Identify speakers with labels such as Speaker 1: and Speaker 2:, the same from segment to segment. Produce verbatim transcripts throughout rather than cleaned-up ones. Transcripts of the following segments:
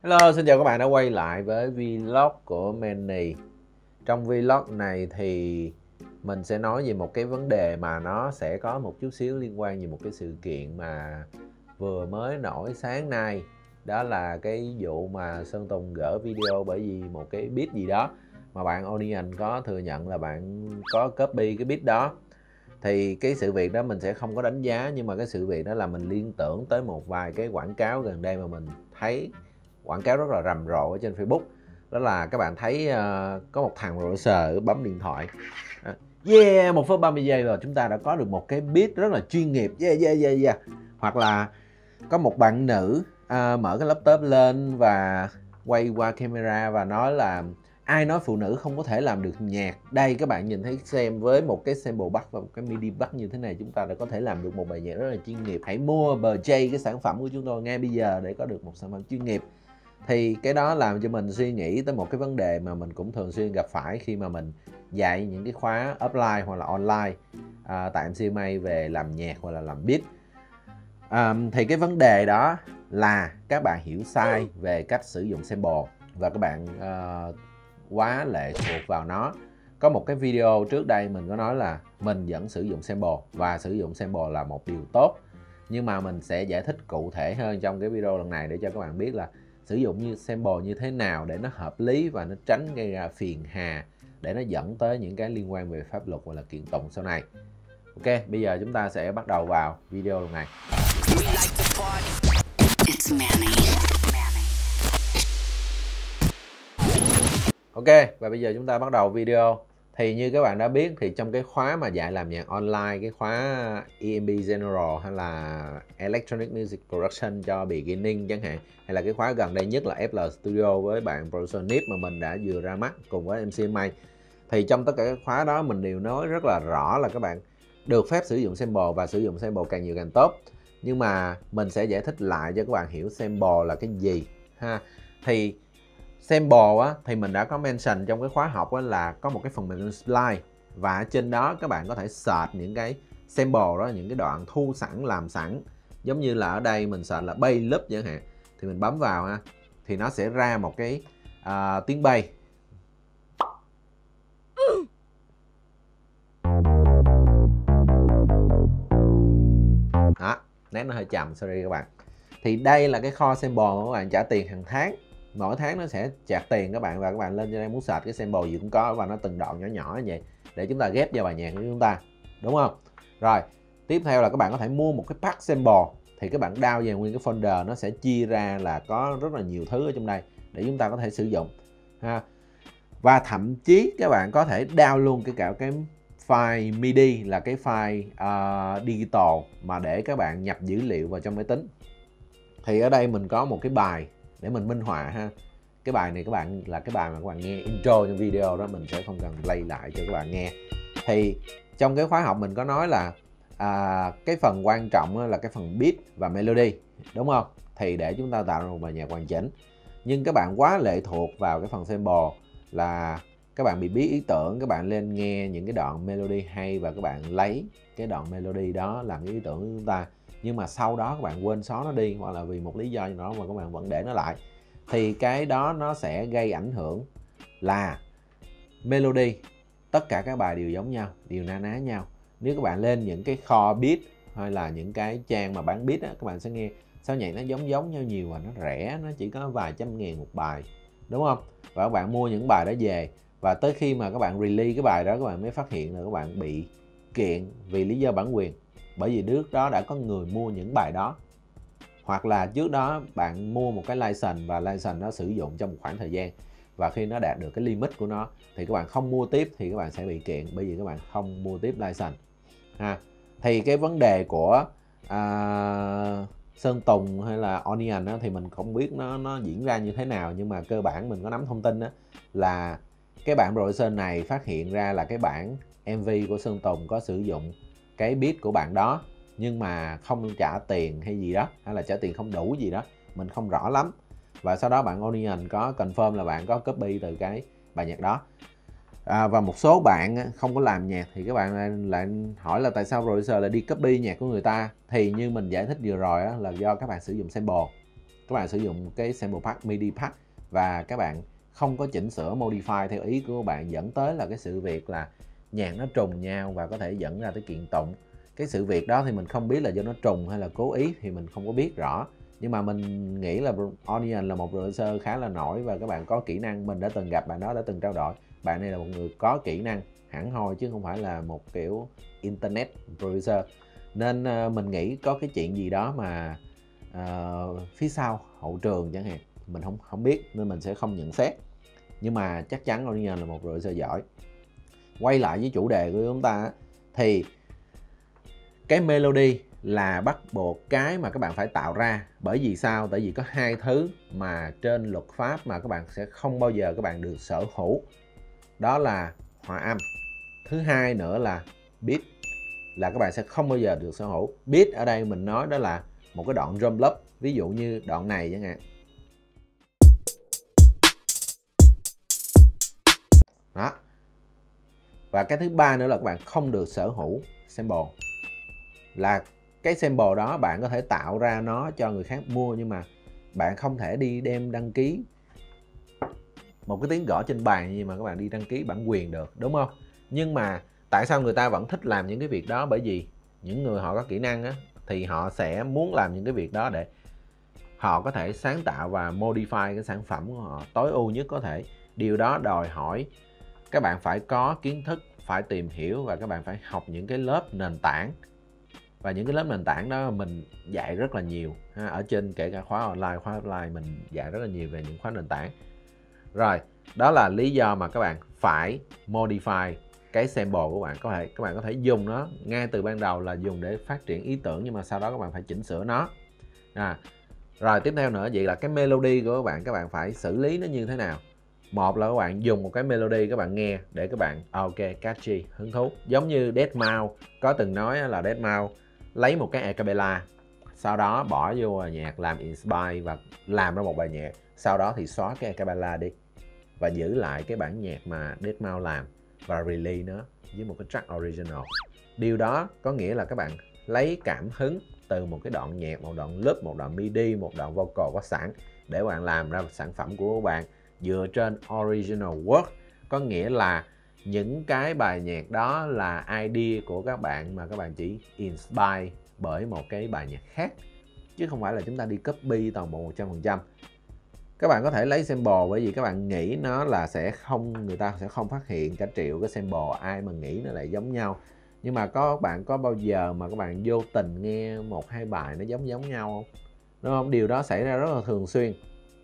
Speaker 1: Hello, xin chào các bạn đã quay lại với vlog của Manny. Trong vlog này thì mình sẽ nói về một cái vấn đề mà nó sẽ có một chút xíu liên quan về một cái sự kiện mà vừa mới nổi sáng nay. Đó là cái vụ mà Sơn Tùng gỡ video bởi vì một cái beat gì đó mà bạn Onion có thừa nhận là bạn có copy cái beat đó. Thì cái sự việc đó mình sẽ không có đánh giá, nhưng mà cái sự việc đó là mình liên tưởng tới một vài cái quảng cáo gần đây mà mình thấy quảng cáo rất là rầm rộ ở trên Facebook. Đó là các bạn thấy uh, có một thằng producer bấm điện thoại, uh, yeah, một phút ba mươi giây rồi chúng ta đã có được một cái beat rất là chuyên nghiệp, yeah yeah yeah yeah. Hoặc là có một bạn nữ uh, mở cái laptop lên và quay qua camera và nói là ai nói phụ nữ không có thể làm được nhạc. Đây các bạn nhìn thấy xem, với một cái sample bass và một cái midi bass như thế này, chúng ta đã có thể làm được một bài nhạc rất là chuyên nghiệp. Hãy mua bờ J, cái sản phẩm của chúng tôi ngay bây giờ để có được một sản phẩm chuyên nghiệp. Thì cái đó làm cho mình suy nghĩ tới một cái vấn đề mà mình cũng thường xuyên gặp phải khi mà mình dạy những cái khóa offline hoặc là online à, tại em xê em a về làm nhạc hoặc là làm beat. À, thì cái vấn đề đó là các bạn hiểu sai về cách sử dụng sample và các bạn uh, quá lệ thuộc vào nó. Có một cái video trước đây mình có nói là mình vẫn sử dụng sample và sử dụng sample là một điều tốt, nhưng mà mình sẽ giải thích cụ thể hơn trong cái video lần này để cho các bạn biết là sử dụng như sample như thế nào để nó hợp lý và nó tránh gây ra phiền hà, để nó dẫn tới những cái liên quan về pháp luật hoặc là kiện tụng sau này. Ok, bây giờ chúng ta sẽ bắt đầu vào video lần này. Ok, và bây giờ chúng ta bắt đầu video. Thì như các bạn đã biết thì trong cái khóa mà dạy làm nhạc online, cái khóa e em pê General hay là Electronic Music Production cho beginning chẳng hạn, hay là cái khóa gần đây nhất là ép lờ Studio với bạn Producer Nip mà mình đã vừa ra mắt cùng với em xê em a, thì trong tất cả các khóa đó mình đều nói rất là rõ là các bạn được phép sử dụng sample và sử dụng sample càng nhiều càng tốt. Nhưng mà mình sẽ giải thích lại cho các bạn hiểu sample là cái gì ha. Thì sample á, thì mình đã có mention trong cái khóa học á, là có một cái phần mềm Splice, và trên đó các bạn có thể search những cái sample đó, những cái đoạn thu sẵn làm sẵn. Giống như là ở đây mình search là bay loop chẳng hạn, thì mình bấm vào ha, thì nó sẽ ra một cái uh, tiếng bay. Đó, nét nó hơi chậm, sorry các bạn. Thì đây là cái kho sample mà các bạn trả tiền hàng tháng. Mỗi tháng nó sẽ trả tiền các bạn, và các bạn lên trên đây muốn search cái sample gì cũng có, và nó từng đoạn nhỏ nhỏ như vậy để chúng ta ghép vào bài nhạc của chúng ta, đúng không? Rồi tiếp theo là các bạn có thể mua một cái pack sample, thì các bạn download về nguyên cái folder, nó sẽ chia ra là có rất là nhiều thứ ở trong đây để chúng ta có thể sử dụng ha. Và thậm chí các bạn có thể download luôn cái cả cái file midi, là cái file uh, digital mà để các bạn nhập dữ liệu vào trong máy tính. Thì ở đây mình có một cái bài để mình minh họa ha. Cái bài này các bạn là cái bài mà các bạn nghe intro trong video đó, mình sẽ không cần play lại cho các bạn nghe. Thì trong cái khóa học mình có nói là à, cái phần quan trọng là cái phần beat và melody, đúng không? Thì để chúng ta tạo ra một bài nhạc hoàn chỉnh. Nhưng các bạn quá lệ thuộc vào cái phần sample là các bạn bị bí ý tưởng, các bạn lên nghe những cái đoạn melody hay và các bạn lấy cái đoạn melody đó làm cái ý tưởng của chúng ta. Nhưng mà sau đó các bạn quên xóa nó đi, hoặc là vì một lý do gì đó mà các bạn vẫn để nó lại, thì cái đó nó sẽ gây ảnh hưởng là melody. Tất cả các bài đều giống nhau, đều na ná nhau. Nếu các bạn lên những cái kho beat hay là những cái trang mà bán beat á, các bạn sẽ nghe sao nhạc nó giống giống nhau nhiều và nó rẻ, nó chỉ có vài trăm ngàn một bài, đúng không? Và các bạn mua những bài đó về, và tới khi mà các bạn release cái bài đó, các bạn mới phát hiện là các bạn bị kiện vì lý do bản quyền, bởi vì trước đó đã có người mua những bài đó, hoặc là trước đó bạn mua một cái license và license nó sử dụng trong một khoảng thời gian, và khi nó đạt được cái limit của nó thì các bạn không mua tiếp thì các bạn sẽ bị kiện, bởi vì các bạn không mua tiếp license ha. Thì cái vấn đề của à, Sơn Tùng hay là Onion á, thì mình không biết nó nó diễn ra như thế nào, nhưng mà cơ bản mình có nắm thông tin á, là cái bản producer này phát hiện ra là cái bản em vê của Sơn Tùng có sử dụng cái beat của bạn đó, nhưng mà không trả tiền hay gì đó, hay là trả tiền không đủ gì đó, mình không rõ lắm. Và sau đó bạn Onion có confirm là bạn có copy từ cái bài nhạc đó. À, và một số bạn không có làm nhạc thì các bạn lại, lại hỏi là tại sao producer lại đi copy nhạc của người ta. Thì như mình giải thích vừa rồi á, là do các bạn sử dụng sample. Các các bạn sử dụng cái sample pack, MIDI pack và các bạn không có chỉnh sửa modify theo ý của các bạn, dẫn tới là cái sự việc là nhạc nó trùng nhau và có thể dẫn ra tới kiện tụng. Cái sự việc đó thì mình không biết là do nó trùng hay là cố ý thì mình không có biết rõ, nhưng mà mình nghĩ là Onion là một producer khá là nổi và các bạn có kỹ năng. Mình đã từng gặp bạn đó, đã từng trao đổi. Bạn này là một người có kỹ năng hẳn hoi chứ không phải là một kiểu internet producer, nên uh, mình nghĩ có cái chuyện gì đó mà uh, phía sau hậu trường chẳng hạn, mình không không biết nên mình sẽ không nhận xét, nhưng mà chắc chắn Onion là một producer giỏi. Quay lại với chủ đề của chúng ta thì cái melody là bắt buộc cái mà các bạn phải tạo ra. Bởi vì sao? Tại vì có hai thứ mà trên luật pháp mà các bạn sẽ không bao giờ các bạn được sở hữu, đó là hòa âm. Thứ hai nữa là beat, là các bạn sẽ không bao giờ được sở hữu. Beat ở đây mình nói đó là một cái đoạn drum loop, ví dụ như đoạn này chẳng hạn. Đó. Và cái thứ ba nữa là các bạn không được sở hữu sample. Là cái sample đó bạn có thể tạo ra nó cho người khác mua, nhưng mà bạn không thể đi đem đăng ký một cái tiếng gõ trên bàn như mà các bạn đi đăng ký bản quyền được, đúng không? Nhưng mà tại sao người ta vẫn thích làm những cái việc đó? Bởi vì những người họ có kỹ năng á, thì họ sẽ muốn làm những cái việc đó để họ có thể sáng tạo và modify cái sản phẩm của họ tối ưu nhất có thể. Điều đó đòi hỏi các bạn phải có kiến thức, phải tìm hiểu và các bạn phải học những cái lớp nền tảng. Và những cái lớp nền tảng đó mình dạy rất là nhiều ha. Ở trên kể cả khóa online, khóa offline mình dạy rất là nhiều về những khóa nền tảng. Rồi, đó là lý do mà các bạn phải modify cái sample của bạn. Có thể các bạn có thể dùng nó ngay từ ban đầu là dùng để phát triển ý tưởng, nhưng mà sau đó các bạn phải chỉnh sửa nó. À, rồi tiếp theo nữa, vậy là cái melody của các bạn, các bạn phải xử lý nó như thế nào? Một là các bạn dùng một cái melody các bạn nghe để các bạn ok, catchy, hứng thú. Giống như deadmau five có từng nói là deadmau five lấy một cái acapella, sau đó bỏ vô bài nhạc, làm inspire và làm ra một bài nhạc. Sau đó thì xóa cái acapella đi và giữ lại cái bản nhạc mà deadmau five làm và release nó với một cái track original. Điều đó có nghĩa là các bạn lấy cảm hứng từ một cái đoạn nhạc, một đoạn loop, một đoạn midi, một đoạn vocal có sẵn để các bạn làm ra sản phẩm của các bạn dựa trên original work. Có nghĩa là những cái bài nhạc đó là idea của các bạn mà các bạn chỉ inspire bởi một cái bài nhạc khác, chứ không phải là chúng ta đi copy toàn bộ một trăm phần trăm. Các bạn có thể lấy sample bởi vì các bạn nghĩ nó là sẽ không, người ta sẽ không phát hiện cả triệu cái sample, ai mà nghĩ nó lại giống nhau. Nhưng mà có bạn có bao giờ mà các bạn vô tình nghe một hai bài nó giống giống nhau không? Đúng không? Điều đó xảy ra rất là thường xuyên.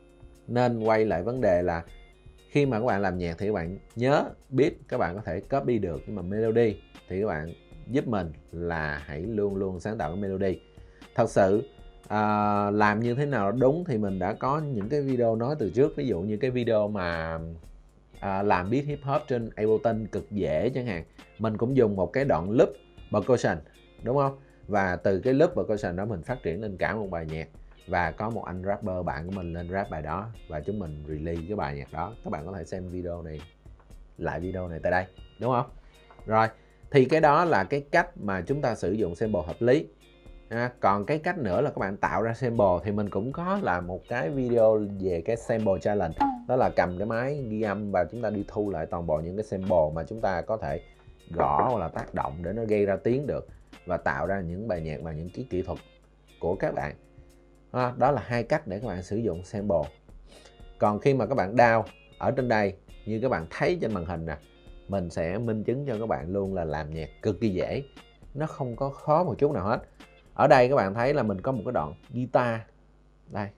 Speaker 1: Nên quay lại vấn đề là khi mà các bạn làm nhạc thì các bạn nhớ beat các bạn có thể copy được, nhưng mà melody thì các bạn giúp mình là hãy luôn luôn sáng tạo cái melody. Thật sự à, làm như thế nào đúng thì mình đã có những cái video nói từ trước. Ví dụ như cái video mà à, làm beat hip hop trên Ableton cực dễ chẳng hạn, mình cũng dùng một cái đoạn loop percussion, đúng không? Và từ cái loop percussion đó mình phát triển lên cả một bài nhạc. Và có một anh rapper bạn của mình lên rap bài đó và chúng mình release cái bài nhạc đó. Các bạn có thể xem video này, lại video này tại đây, đúng không? Rồi, thì cái đó là cái cách mà chúng ta sử dụng sample hợp lý. À, còn cái cách nữa là các bạn tạo ra sample thì mình cũng có làm một cái video về cái sample challenge. Đó là cầm cái máy ghi âm và chúng ta đi thu lại toàn bộ những cái sample mà chúng ta có thể gõ hoặc là tác động để nó gây ra tiếng được, và tạo ra những bài nhạc bằng những cái kỹ thuật của các bạn. À, đó là hai cách để các bạn sử dụng sample. Còn khi mà các bạn down ở trên đây như các bạn thấy trên màn hình nè, mình sẽ minh chứng cho các bạn luôn là làm nhạc cực kỳ dễ, nó không có khó một chút nào hết. Ở đây các bạn thấy là mình có một cái đoạn guitar đây,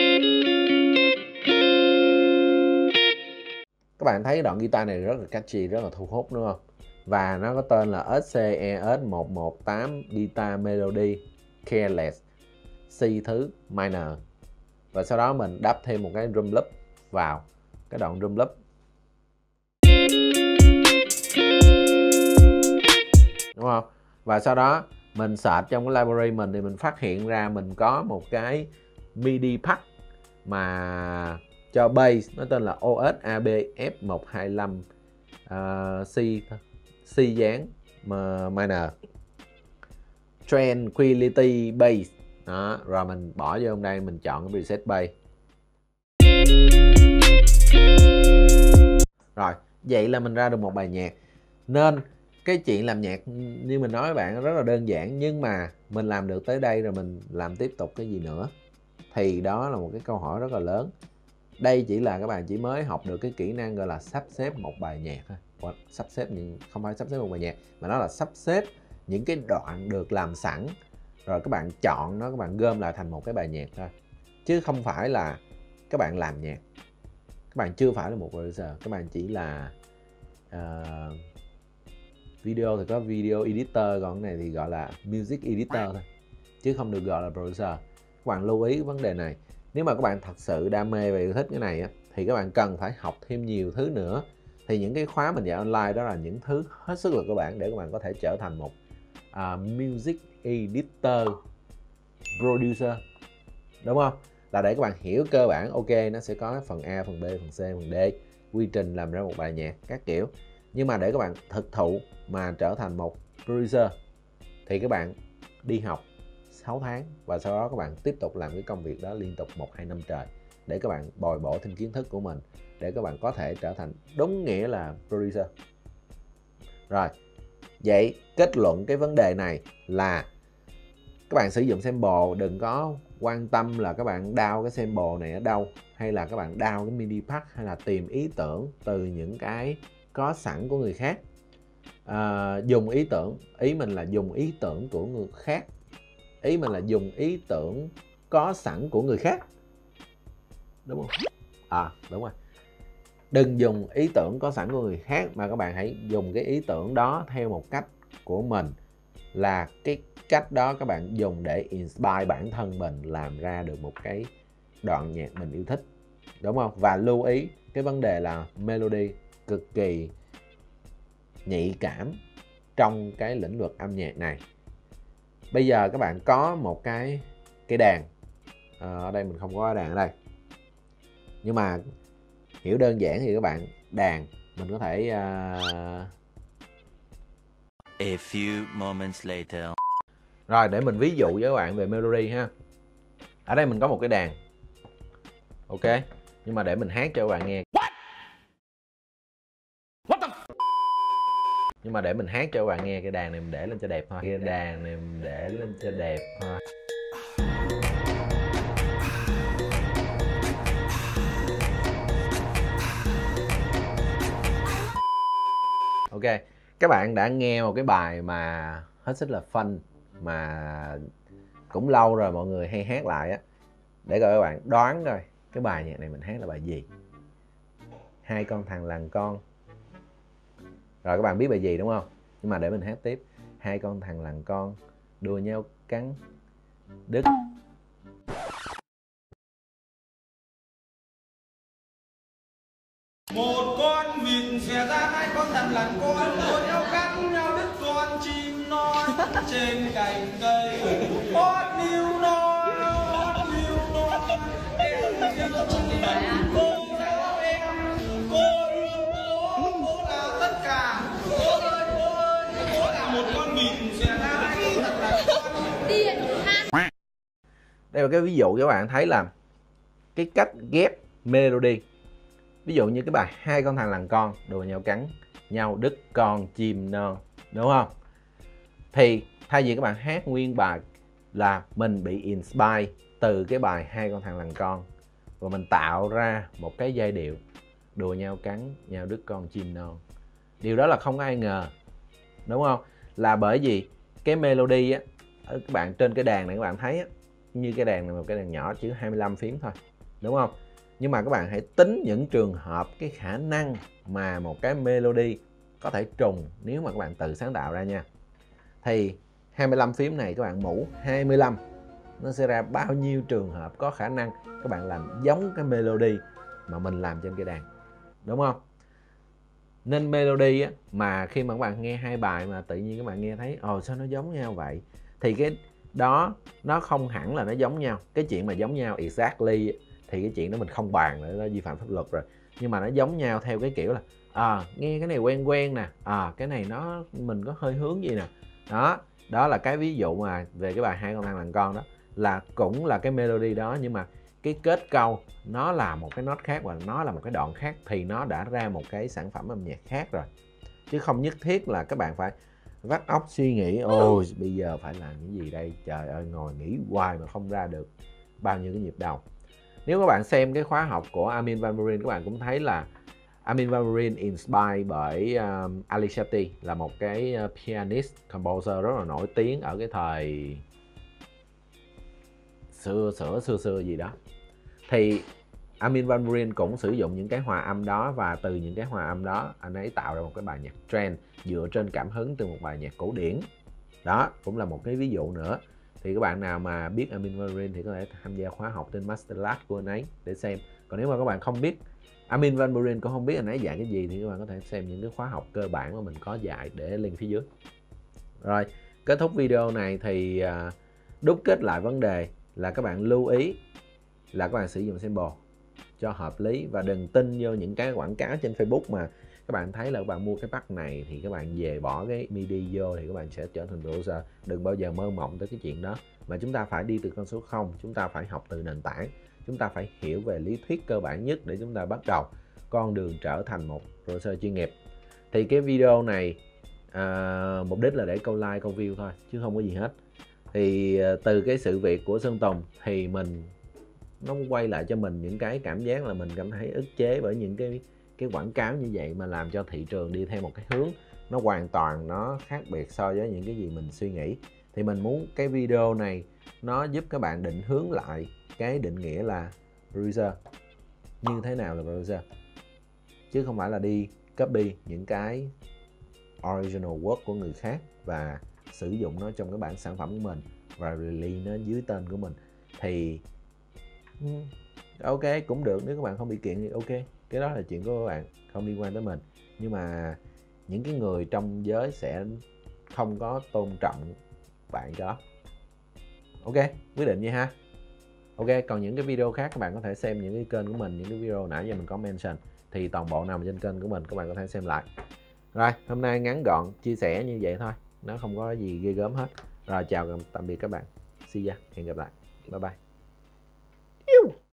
Speaker 1: các bạn thấy đoạn guitar này rất là catchy, rất là thu hút, đúng không? Và nó có tên là ét xê e ét một một tám Guitar Melody Careless C thứ minor. Và sau đó mình đắp thêm một cái drum loop vào cái đoạn drum loop, đúng không? Và sau đó mình search trong cái library mình thì mình phát hiện ra mình có một cái MIDI pack mà cho bass, nó tên là o ét a bê F một hai lăm uh, C C dáng minor Tranquility Bass. Đó, rồi mình bỏ vô trong đây, mình chọn cái preset bass. Rồi, vậy là mình ra được một bài nhạc. Nên cái chuyện làm nhạc như mình nói với bạn rất là đơn giản, nhưng mà mình làm được tới đây rồi mình làm tiếp tục cái gì nữa? Thì đó là một cái câu hỏi rất là lớn. Đây chỉ là các bạn chỉ mới học được cái kỹ năng gọi là sắp xếp một bài nhạc thôi. Hoặc sắp xếp những không phải sắp xếp một bài nhạc, mà nó là sắp xếp những cái đoạn được làm sẵn, rồi các bạn chọn nó, các bạn gom lại thành một cái bài nhạc thôi. Chứ không phải là các bạn làm nhạc. Các bạn chưa phải là một producer, các bạn chỉ là uh, video thì có video editor, còn cái này thì gọi là music editor thôi, chứ không được gọi là producer. Các bạn lưu ý vấn đề này. Nếu mà các bạn thật sự đam mê và yêu thích cái này á, thì các bạn cần phải học thêm nhiều thứ nữa. Thì những cái khóa mình dạy online đó là những thứ hết sức là cơ bản để các bạn có thể trở thành một uh, music editor producer, đúng không? Là để các bạn hiểu cơ bản, ok, nó sẽ có phần A, phần B, phần C, phần D, quy trình làm ra một bài nhạc các kiểu. Nhưng mà để các bạn thực thụ mà trở thành một producer thì các bạn đi học sáu tháng và sau đó các bạn tiếp tục làm cái công việc đó liên tục một hai năm trời để các bạn bồi bổ thêm kiến thức của mình, để các bạn có thể trở thành đúng nghĩa là producer. Rồi, vậy kết luận cái vấn đề này là các bạn sử dụng sample đừng có quan tâm là các bạn download cái sample này ở đâu, hay là các bạn download cái midi pack, hay là tìm ý tưởng từ những cái có sẵn của người khác. À, dùng ý tưởng, ý mình là dùng ý tưởng của người khác, ý mình là dùng ý tưởng có sẵn của người khác, đúng không? À, đúng rồi. Đừng dùng ý tưởng có sẵn của người khác, mà các bạn hãy dùng cái ý tưởng đó theo một cách của mình, là cái cách đó các bạn dùng để inspire bản thân mình làm ra được một cái đoạn nhạc mình yêu thích, đúng không? Và lưu ý cái vấn đề là melody cực kỳ nhạy cảm trong cái lĩnh vực âm nhạc này. Bây giờ các bạn có một cái cái đàn, à, ở đây mình không có đàn ở đây, nhưng mà hiểu đơn giản thì các bạn, đàn mình có thể uh...
Speaker 2: A few moments later.
Speaker 1: Rồi, để mình ví dụ với các bạn về melody ha. Ở đây mình có một cái đàn, ok, nhưng mà để mình hát cho các bạn nghe. What? What the f... Nhưng mà để mình hát cho các bạn nghe, cái đàn này mình để lên cho đẹp thôi. Cái đàn này mình để lên cho đẹp thôi. Ok, các bạn đã nghe một cái bài mà hết sức là fun, mà cũng lâu rồi mọi người hay hát lại á. Để coi các bạn đoán coi cái bài nhạc này mình hát là bài gì. Hai con thằn lằn con. Rồi các bạn biết bài gì đúng không? Nhưng mà để mình hát tiếp. Hai con thằn lằn con đua nhau cắn đứt.
Speaker 3: Một con vịt xòe ra hai con thằn lằn con đua nhau cắn nhau đứt, con chim non trên cành cây hót níu non hót níu non. Em yêu chị bạn, cô giáo em, cô yêu bố, bố là tất cả. Bố ơi bố ơi, bố là một con vịt xòe ra hai con thằn lằn con.
Speaker 1: Đây là cái ví dụ cho các bạn thấy là cái cách ghép melody. Ví dụ như cái bài hai con thằn lằn con đùa nhau cắn nhau đứt con chim non, đúng không? Thì thay vì các bạn hát nguyên bài là mình bị inspire từ cái bài hai con thằn lằn con, và mình tạo ra một cái giai điệu đùa nhau cắn nhau đứt con chim non. Điều đó là không ai ngờ, đúng không? Là bởi vì cái melody á, các bạn trên cái đàn này các bạn thấy á, như cái đàn này một cái đàn nhỏ chỉ hai mươi lăm phím thôi, đúng không? Nhưng mà các bạn hãy tính những trường hợp cái khả năng mà một cái melody có thể trùng nếu mà các bạn tự sáng tạo ra nha. Thì hai mươi lăm phím này các bạn mũ hai mươi lăm, nó sẽ ra bao nhiêu trường hợp có khả năng các bạn làm giống cái melody mà mình làm trên cái đàn, đúng không? Nên melody á, mà khi mà các bạn nghe hai bài mà tự nhiên các bạn nghe thấy ồ sao nó giống nhau vậy, thì cái đó nó không hẳn là nó giống nhau. Cái chuyện mà giống nhau exactly thì cái chuyện đó mình không bàn nữa, nó vi phạm pháp luật rồi. Nhưng mà nó giống nhau theo cái kiểu là à, nghe cái này quen quen nè, à cái này nó mình có hơi hướng gì nè. Đó, đó là cái ví dụ mà về cái bài hai con thằn lằn con đó, là cũng là cái melody đó, nhưng mà cái kết câu nó là một cái nốt khác và nó là một cái đoạn khác, thì nó đã ra một cái sản phẩm âm nhạc khác rồi. Chứ không nhất thiết là các bạn phải vắt óc suy nghĩ ôi bây giờ phải làm cái gì đây, trời ơi ngồi nghĩ hoài mà không ra được bao nhiêu cái nhịp đầu. Nếu các bạn xem cái khóa học của Armin van Buuren, các bạn cũng thấy là Armin van Buuren inspired bởi um, Ali Shati, là một cái uh, pianist, composer rất là nổi tiếng ở cái thời xưa xưa xưa xưa gì đó. Thì Armin van Buuren cũng sử dụng những cái hòa âm đó, và từ những cái hòa âm đó anh ấy tạo ra một cái bài nhạc trend dựa trên cảm hứng từ một bài nhạc cổ điển. Đó cũng là một cái ví dụ nữa. Thì các bạn nào mà biết Armin van Buuren thì có thể tham gia khóa học trên Masterclass của anh ấy để xem. Còn nếu mà các bạn không biết Armin van Buuren, cũng không biết anh ấy dạy cái gì, thì các bạn có thể xem những cái khóa học cơ bản mà mình có dạy để link phía dưới. Rồi, kết thúc video này thì uh, đúc kết lại vấn đề là các bạn lưu ý là các bạn sử dụng sample cho hợp lý, và đừng tin vô những cái quảng cáo trên Facebook mà các bạn thấy là các bạn mua cái pack này thì các bạn về bỏ cái midi vô thì các bạn sẽ trở thành producer. Đừng bao giờ mơ mộng tới cái chuyện đó, mà chúng ta phải đi từ con số không, chúng ta phải học từ nền tảng, chúng ta phải hiểu về lý thuyết cơ bản nhất để chúng ta bắt đầu con đường trở thành một producer chuyên nghiệp. Thì cái video này à, mục đích là để câu like câu view thôi chứ không có gì hết. Thì à, từ cái sự việc của Sơn Tùng thì mình nó quay lại cho mình những cái cảm giác là mình cảm thấy ức chế bởi những cái cái quảng cáo như vậy, mà làm cho thị trường đi theo một cái hướng nó hoàn toàn nó khác biệt so với những cái gì mình suy nghĩ. Thì mình muốn cái video này nó giúp các bạn định hướng lại cái định nghĩa là producer, như thế nào là producer, chứ không phải là đi copy những cái original work của người khác và sử dụng nó trong cái bản sản phẩm của mình và release nó dưới tên của mình. Thì ok cũng được, nếu các bạn không bị kiện thì ok, cái đó là chuyện của các bạn, không liên quan tới mình. Nhưng mà những cái người trong giới sẽ không có tôn trọng bạn cho đó. Ok, quyết định vậy ha. Ok, còn những cái video khác các bạn có thể xem những cái kênh của mình, những cái video nãy giờ mình có mention thì toàn bộ nằm trên kênh của mình, các bạn có thể xem lại. Rồi, hôm nay ngắn gọn chia sẻ như vậy thôi, nó không có gì ghê gớm hết. Rồi chào tạm biệt các bạn, see ya, hẹn gặp lại, bye bye.